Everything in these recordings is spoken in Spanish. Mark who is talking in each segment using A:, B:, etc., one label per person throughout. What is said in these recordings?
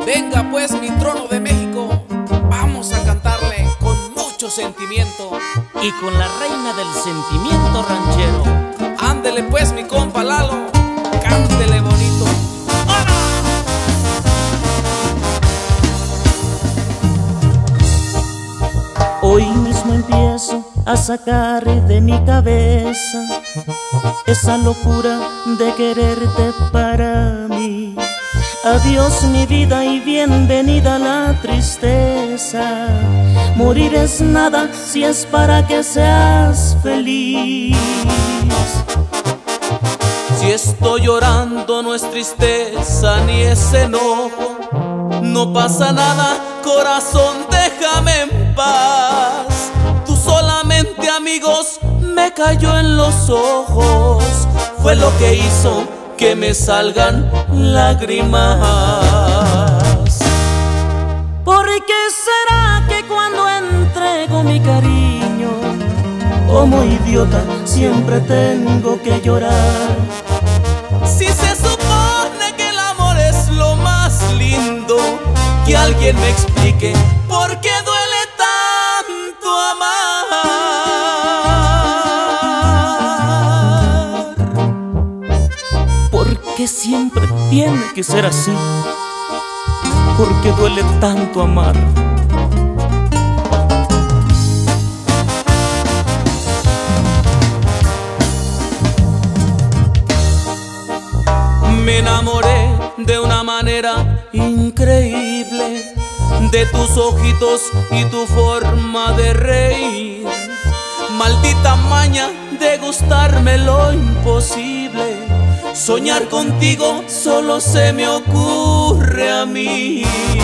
A: Venga pues mi trono de México, vamos a cantarle con mucho sentimiento.
B: Y con la reina del sentimiento ranchero.
A: Ándele pues mi compa Lalo, cántele bonito.
B: Hoy mismo empiezo a sacar de mi cabeza esa locura de quererte para mí. Adiós mi vida y bienvenida a la tristeza. Morir es nada si es para que seas feliz.
A: Si estoy llorando no es tristeza ni es enojo. No pasa nada, corazón, déjame en paz. Tú solamente, amigos, me cayó en los ojos. Fue lo que hizo que me salgan lágrimas.
B: ¿Por qué será que cuando entrego mi cariño, como idiota, siempre tengo que llorar?
A: Si se supone que el amor es lo más lindo, que alguien me explique por qué duele tanto amar.
B: ¿Por qué siempre tiene que ser así? ¿Por qué duele tanto amar?
A: Me enamoré de una manera increíble de tus ojitos y tu forma de reír. Maldita maña de gustarme lo imposible. Soñar contigo solo se me ocurre a mí.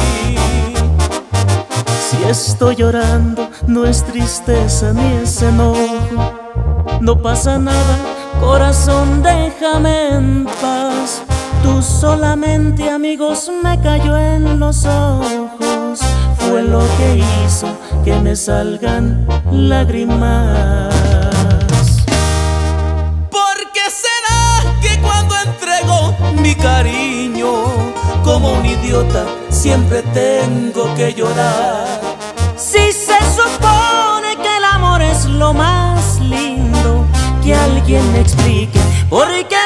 B: Si estoy llorando no es tristeza ni es enojo. No pasa nada, corazón, déjame en paz. Tú solamente, amigos, me cayó en los ojos. Fue lo que hizo que me salgan lágrimas.
A: ¿Por qué será que cuando entrego mi cariño, como un idiota, siempre tengo que llorar?
B: Si se supone que el amor es lo más lindo, que alguien me explique por qué